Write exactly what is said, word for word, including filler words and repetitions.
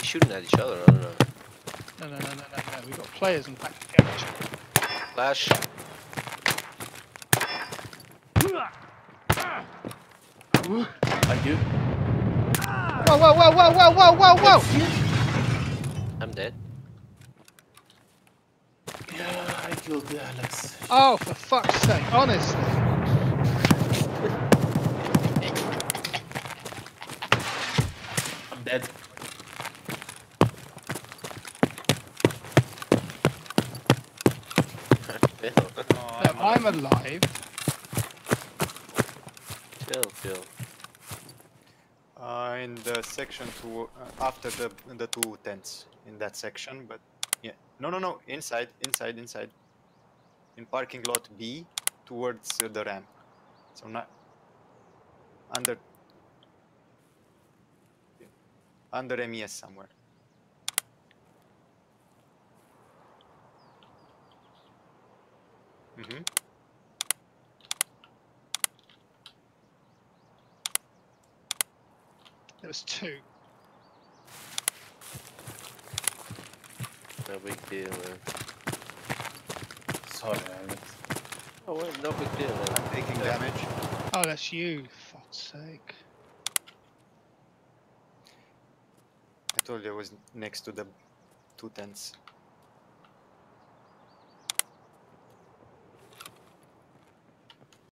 shooting at each other? I don't know. No, no, no, no, no, no. We've got players in back to garage. Flash. Thank you. Whoa, whoa, whoa, whoa, whoa, whoa, whoa, whoa! I'm dead. Yeah, I killed the Alex. Oh, for fuck's sake, honestly. I'm dead. Oh, No, I'm I'm alive. Chill, chill. uh, in the section to uh, after the the two tents in that section, but yeah, no, no, no, inside, inside, inside, in parking lot B towards uh, the ramp. So not under under M E S somewhere. Mm-hmm. There was two. No big deal, man. Sorry, Alex. Oh, well, no big deal, man. I'm taking damage. Oh, that's you, for fuck's sake. I told you I was next to the two tents.